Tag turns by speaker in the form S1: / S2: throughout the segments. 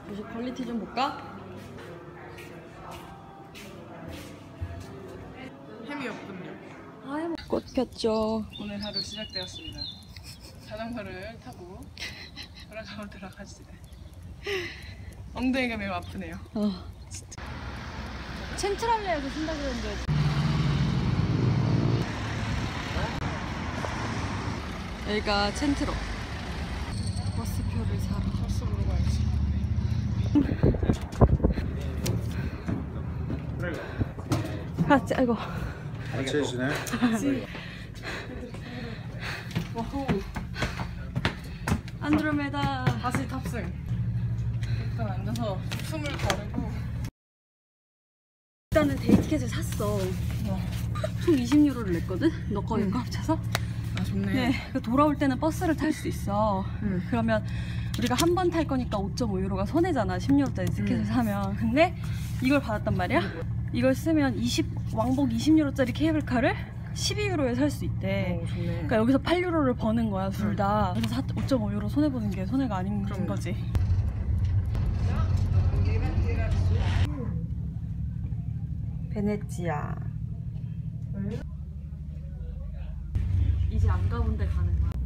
S1: 이제 퀄리티 좀 볼까?
S2: 햄이 없군요.
S1: 아이, 꽃 폈죠.
S2: 오늘 하루 시작되었습니다. 자전거를 타고 돌아가보도록 하지. 엉덩이가 매우 아프네요.
S1: 진짜. 챈트랄레에서 쓴다 그랬는데. 여기가 챈트로. 버스표를 사러.
S2: 버스 보러 가야지.
S1: 같이, 아이고.
S3: 같이 해주네.
S2: 와우.
S1: 안드로메다.
S2: 다시 탑승. 일단 앉아서 숨을 거르고.
S1: 일단은 데이 티켓을 샀어. 총 20유로를 냈거든? 너 거니까 합쳐서?
S2: 아 좋네.
S1: 네, 돌아올 때는 버스를 탈 수 있어. 그러면 우리가 한 번 탈 거니까 5.5유로가 손해잖아. 10유로짜리 티켓을 사면. 근데 이걸 받았단 말이야? 이걸 쓰면 왕복 20유로짜리 케이블카를 12유로에 살 수 있대.
S2: 오, 좋네.
S1: 그러니까 여기서 8유로를 버는 거야, 둘 다. 그래서 5.5유로 손해보는 게 손해가 아닌 거지. 베네치아. 이제 안 가본 데 가는 거야.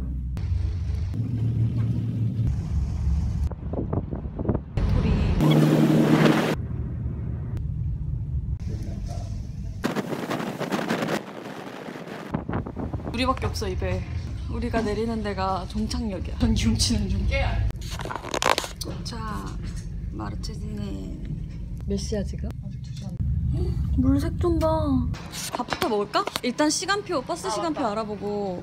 S1: 우리밖에 없어 입에. 우리가 내리는 데가 종착역이야. 전 흉치는 중. 자, 마르체지네. 몇 시야 지금?
S2: 아직 2시간.
S1: 물색 좀 봐. 밥부터 먹을까? 일단 시간표, 버스 시간표 알아보고.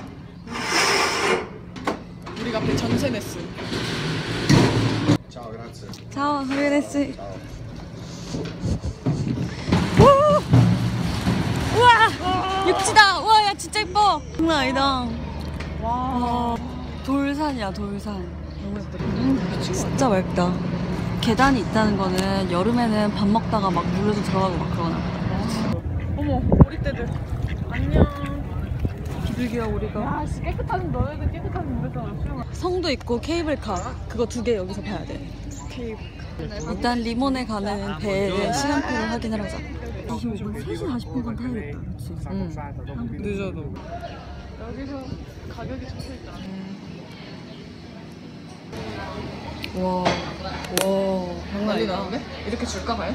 S2: 우리가 앞에 전세 냈어.
S3: Ciao, grazie.
S1: 자, 그래됐지.
S3: Ciao.
S1: 우와! 육지다! 우와, 야, 진짜 예뻐! 장난 아니다.
S2: 와.
S1: 돌산이야, 돌산.
S2: 너무 예쁘다.
S1: 진짜 맑다. 계단이 있다는 거는 여름에는 밥 먹다가 막 물에도 들어가고 막 그러나 봐.
S2: 어머, 오리떼들. 안녕.
S1: 비둘기야, 우리가.
S2: 야, 씨, 너네들 깨끗한 물에서 수영을.
S1: 성도 있고 케이블카. 그거 2개 여기서 봐야 돼. 일단 리몬에 가는 배의 시간표를 확인을 하자. 25분? 3시 40분간 타야겠다. 그치?
S2: 늦어도. 여기서 가격이 적혀있다.
S1: 와. 장난
S2: 난리
S1: 아니다.
S2: 나는데? 이렇게 줄까 봐요?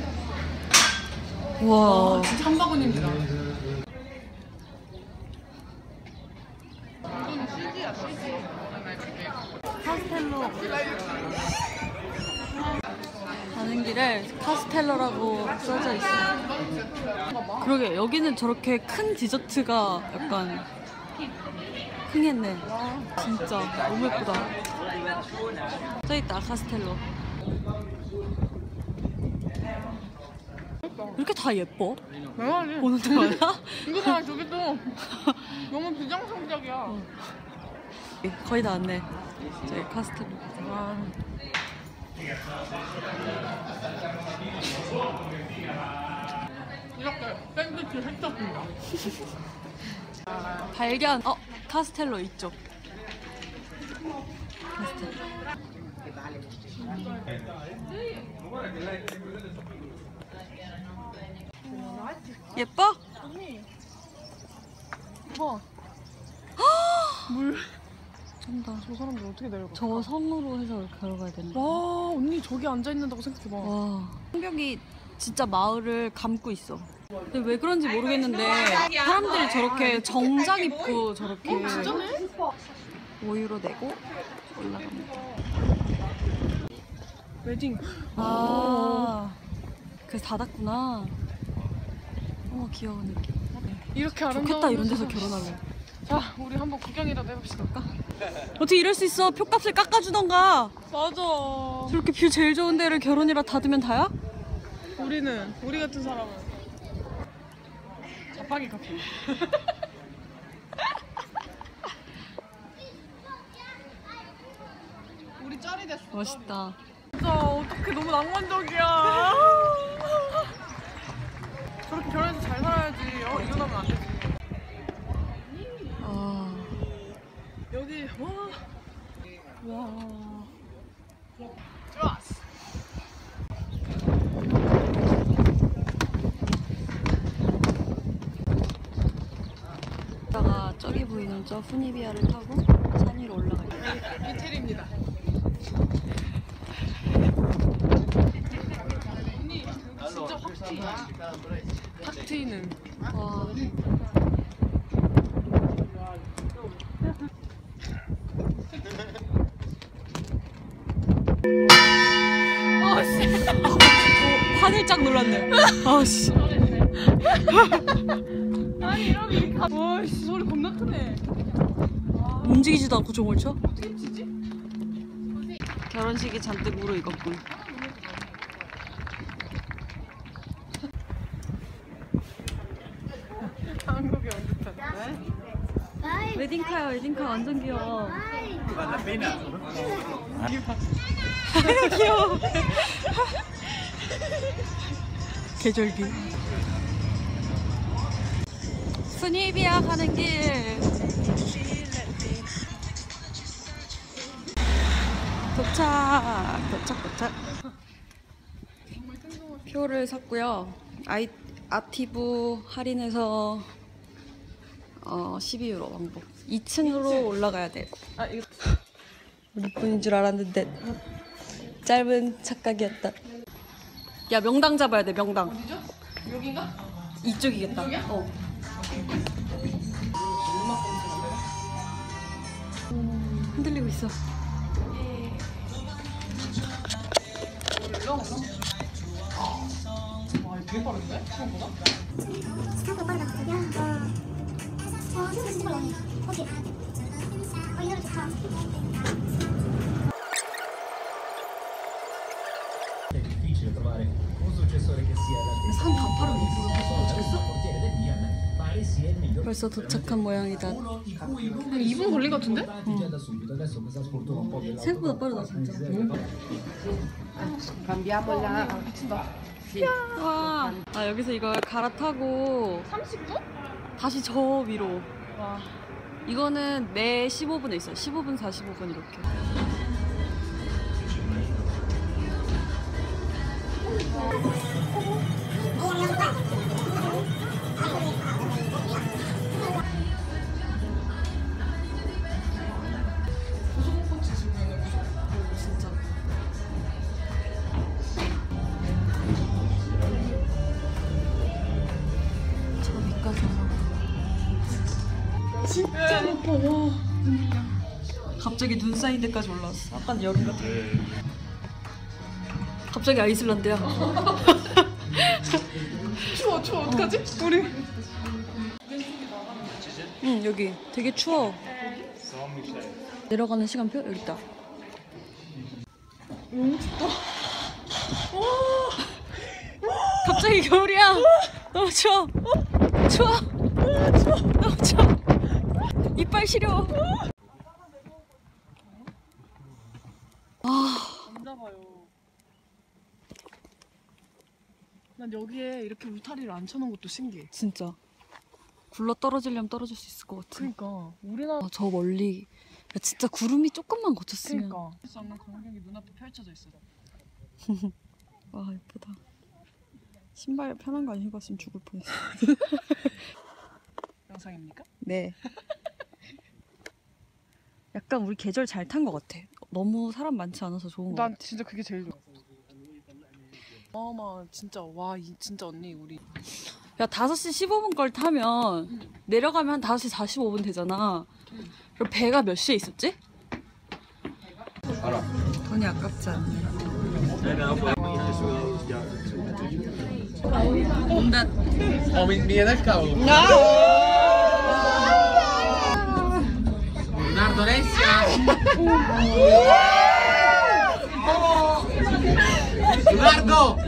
S1: 와.
S2: 진짜 한 바구니입니다.
S1: 카스텔로 가는 길에 카스텔로라고 써져 있어. 그러게 여기는 저렇게 큰 디저트가 약간 흥했네. 진짜 너무 예쁘다. 써있다 카스텔로. 이렇게 다 예뻐?
S2: 대박이지?
S1: 보는 동안아?
S2: 이거 봐, 저기도 너무 비정상적이야.
S1: 거의 다 왔네. 저희 카스텔로.
S2: 와. 이렇게 샌드위치 했었습니다.
S1: 발견! 카스텔로 이쪽. 카스텔로. 예뻐?
S2: 언니. 봐.
S1: 쩐다.
S2: 저 사람들 어떻게 내려가?
S1: 저 섬으로 해서 이렇게 걸어가야 된다.
S2: 와, 언니 저기 앉아있는다고 생각해봐.
S1: 와. 성벽이 진짜 마을을 감고 있어. 근데 왜 그런지 모르겠는데 사람들이 저렇게 정장 입고 저렇게
S2: 진짜네?
S1: 5유로 내고 올라갑니다.
S2: 웨딩.
S1: 그래서 닫았구나. 귀여운 느낌.
S2: 이렇게 아름다운
S1: 좋겠다 이런 데서
S2: 곳에서.
S1: 결혼하면.
S2: 자, 우리 한번 구경이라도 해봅시다.
S1: 어떻게 이럴 수 있어? 표값을 깎아주던가.
S2: 맞아.
S1: 저렇게 뷰 제일 좋은 데를 결혼이라 닫으면 다야?
S2: 우리 같은 사람은 자빠기 커피. 우리 짤이 됐어.
S1: 멋있다.
S2: 진짜 어떡해, 너무 낭만적이야. 저렇게 결혼해서 잘 살아야지. 이혼하면 안 되지. 여기 와. 좋았어.
S1: 먼저 후니비아를 타고 산 위로 올라가요.
S2: 이태리입니다. 언니 진짜 확 튀. 확 트이는.
S1: 와. 화들짝 놀랐네. 아씨.
S2: 아니 이러면 와씨 소리 겁나 크네.
S1: 움직이지도 않고 종을 쳐?
S2: 어떻게 치지?
S1: 결혼식이 잔뜩 무르익었군.
S2: 한국에 언제 탔어?
S1: 웨딩카야, 웨딩카 완전 귀여워. 귀여워. 계절기. 수니비아 가는 길. 도착. 표를 샀고요. 아티브 할인해서 12유로 왕복. 2층으로 올라가야 돼.
S2: 아 이거
S1: 우리 뿐인 줄 알았는데 짧은 착각이었다. 야, 명당 잡아야 돼, 명당.
S2: 어디죠? 여긴가?
S1: 이쪽이겠다.
S2: 이쪽이야?
S1: 어. 흔들리고 있어.
S2: 올라오나? 와 되게 빠른데? 생각보다?
S3: 생각보다 빠르다. 야, 생각 진짜 빨라. 오케이. 이거 좋다.
S4: È difficile trovare un successore che sia all'altezza.
S1: 산 반팔을
S4: Il portiere del Milan pare sia il miglior
S1: 벌써 도착한 모양이다.
S4: uno i cui
S2: 한
S4: numeri
S2: 2분 걸린 것 같은데?
S4: già da subito. Adesso questa sfortuna un po' dell'auto.
S1: 생각보다 빠르다, 진짜.
S2: 미친다.
S1: 와. 아, 여기서 이걸 갈아타고
S2: 30분?
S1: 다시 저 위로.
S2: 와.
S1: 이거는 매 15분에 있어요. 15분, 45분 이렇게. 진짜. 저 위까지 올라가.
S2: 진짜 높아. 와.
S1: 갑자기 눈 쌓인 데까지 올라왔어. 약간 여름 같아. 갑자기 아이슬란드야.
S2: 추워 어떡하지? 우리
S1: 응, 여기 되게 추워. 내려가는 시간표 여기 있다.
S2: 너무 춥다.
S1: 갑자기 겨울이야. 너무 추워. 추워. 너무 추워. 이빨 시려.
S2: 안 잡아요. 난 여기에 이렇게 울타리를 안 쳐놓은 것도 신기해.
S1: 진짜. 굴러 떨어지려면 떨어질 수 있을 것 같아.
S2: 그러니까 우리나라
S1: 아, 저 멀리. 야, 진짜 구름이 조금만 거쳤으면.
S2: 그러니까 할 수 없는 광경이 눈앞에 펼쳐져 있어.
S1: 와, 예쁘다. 신발 편한 거 안 신었으면 죽을 뻔했어.
S2: 영상입니까?
S1: 네. 약간 우리 계절 잘 탄 것 같아. 너무 사람 많지 않아서 좋은 것 같아.
S2: 난 진짜 그게 제일 좋아. 진짜 와 진짜 언니 우리
S1: 야, 5시 15분 걸 타면 내려가면 한 5시 45분 되잖아. 그럼 배가 몇 시에 있었지? 돈이 아깝지 않네. 온다.
S5: Mi viene dal cavolo. Leonardo Alessia. Leonardo.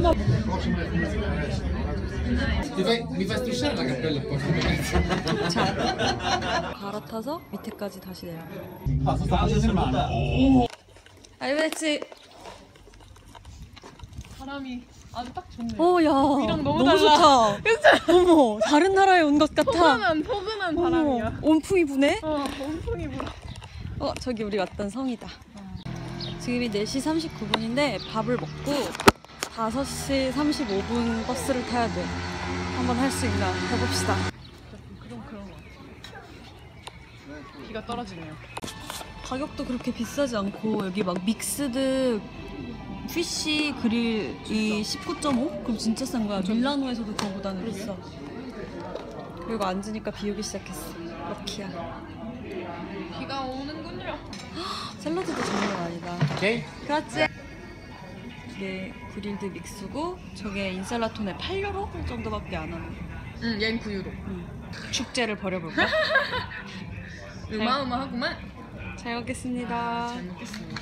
S5: Mi fai strisciare la cappella un po'.
S1: 자, 갈아타서 밑에까지 다시 내려. 알베치.
S2: 사람이 아주 딱 좋네.
S1: 야.
S2: 이랑 너무
S1: 너무
S2: 달라.
S1: 좋다. 어머, 다른 나라에 온 것 같아.
S2: 포근한
S1: 어머,
S2: 바람이야.
S1: 온풍이 부네.
S2: 온풍이 불어.
S1: 저기 우리 왔던 성이다. 지금이 4시 39분인데 밥을 먹고 5시 35분 버스를 타야 돼. 한번 할 수 있나 해봅시다.
S2: 그런 거 같아. 기가 떨어지네요.
S1: 가격도 그렇게 비싸지 않고 여기 막 믹스드 피쉬 그릴이 19.5? 그럼 진짜 싼 거야. 밀라노에서도 그거보다는 비싸. 그리고 앉으니까 비 오기 시작했어. 럭키야.
S2: 비가 오는군요.
S1: 샐러드도 장난 아니다.
S5: 오케이?
S1: 그렇지. 이게 그릴드 믹스고 저게 인살라톤에 8유로 정도밖에 안 하는.
S2: 응, 얘는 9유로.
S1: 축제를 벌여볼까?
S2: 어마어마하구만.
S1: 잘 먹겠습니다.
S2: 잘 먹겠습니다.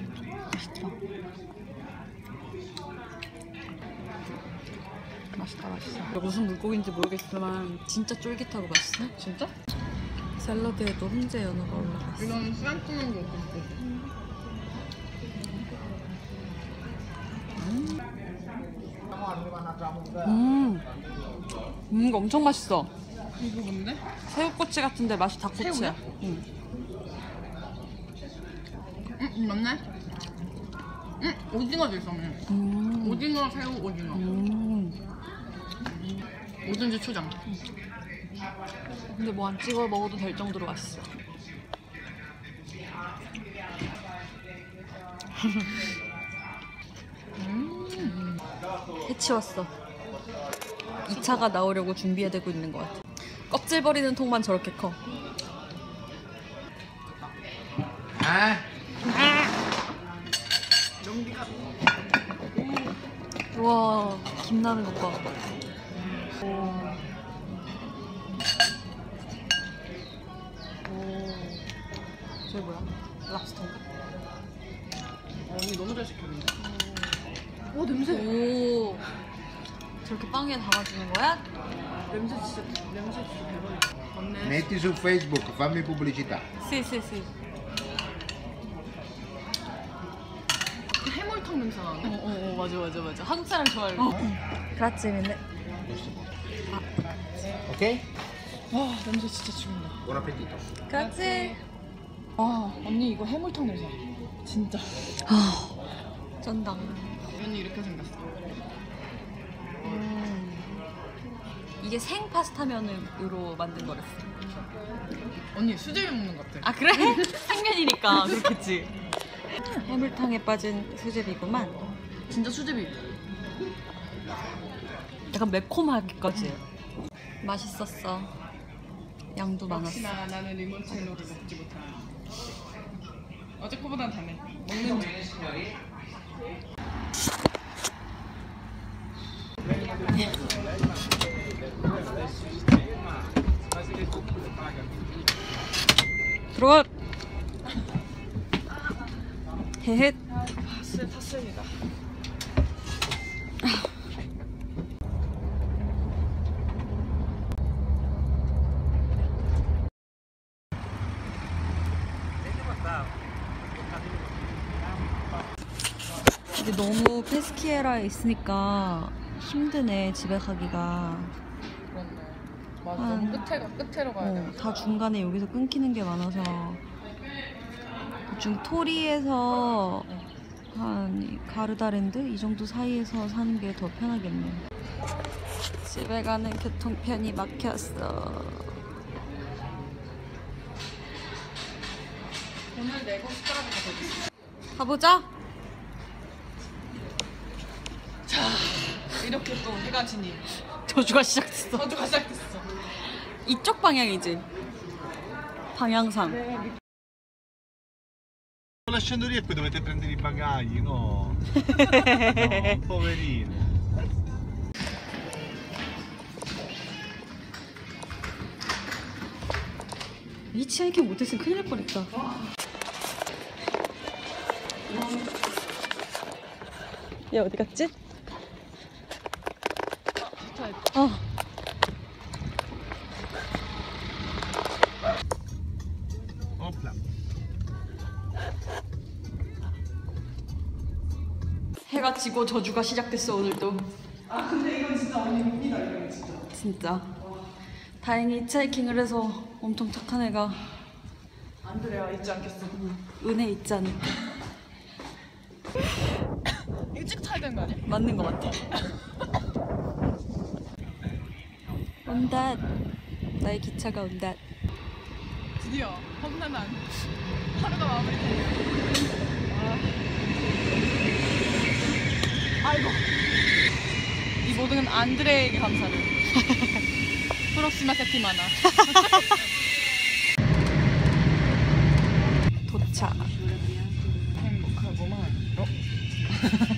S1: 맛있다 맛있어. 무슨 물고기인지 모르겠지만 진짜 쫄깃하고 맛있어.
S2: 진짜?
S1: 샐러드에도 훈제 연어가 올라갔어.
S2: 이건 수양 뜨는 거 같고.
S1: 이거 엄청 맛있어.
S2: 이거 뭔데?
S1: 새우꼬치 같은데 맛이 닭꼬치야.
S2: 새우야?
S1: 응.
S2: 맞네? 오징어도 있었네. 오징어, 새우, 오징어. 뭐든지 초장.
S1: 근데 뭐 안 찍어 먹어도 될 정도로 맛있어. 해치웠어. 2차가 나오려고 준비해두고 있는 것 같아. 껍질 버리는 통만 저렇게 커.
S5: 아,
S1: 우와, 김 나는 것 봐. 저게 뭐야? 랍스터인가?
S2: 언니 너무 잘 시켰는데.
S1: 오, 냄새. 오. 저렇게 빵에 담아주는 거야?
S2: 냄새 진짜 대박이다. 맞네.
S5: metti su Facebook, fammi pubblicità.
S1: 씨.
S2: 그 해물탕 냄새 나는데?
S1: 맞아. 한국 사람 좋아해. 그렇지, 근데.
S5: Ok?
S2: 와, 냄새 진짜 죽는다.
S5: Buon appetito.
S1: 그렇지.
S2: 와, 언니 이거 해물탕 냄새. 진짜.
S1: 쩐당.
S2: 언니 이렇게 생겼어.
S1: 이게 생 파스타면으로 만든 거랬어.
S2: 언니 수제비 먹는 것 같아.
S1: 아, 그래? 생면이니까 그렇겠지. 해물탕에 빠진 수제비구만.
S2: 진짜 수제비.
S1: 약간 매콤하기까지. 맛있었어. 양도 많았어.
S2: 혹시나 나는 리몬첼로를 먹지 못한다. 어제 거보단 다네. 먹는 중.
S1: 들어가. 헤헷.
S2: 탔습니다.
S1: 이제 너무 페스키에라에 있으니까 힘드네, 집에 가기가.
S2: 그렇네. 맞아. 너무 끝으로 가야 돼.
S1: 다 중간에 여기서 끊기는 게 많아서. 대충 토리에서 한 가르다랜드 이 정도 사이에서 사는 게 더 편하겠네. 집에 가는 교통편이 막혔어.
S2: 오늘 내고 숟가락을 가져오겠어.
S1: 가보자.
S2: 이렇게 또 해가 지니.
S1: 저주가 시작됐어.
S2: 저주가 시작됐어.
S1: 이쪽 방향이지. 방향상.
S4: Lasciando lì e poi dovete prendere i bagagli, no? No, poverine.
S1: 위치하게 못했으면 큰일 날 뻔했다. 얘 어디 갔지?
S4: Opla.
S1: 해가 지고 저주가 시작됐어 오늘도.
S2: 아 근데 이건 진짜 언니 봅니다. 이거 진짜.
S1: 진짜. 다행히 히치하이킹을 해서 엄청 착한 애가
S2: 안드레아 잊지 않겠어.
S1: 은혜 있지 않을까.
S2: 일찍 타야 되는 거 아니야?
S1: 맞는 것 같아. 온다. 나의 기차가 온다.
S2: 드디어 험난한 하루가 마무리됐네요. 아이고. 이 모든 안드레에게 감사를. 프록시마 세티마나. 도착. 행복하고만.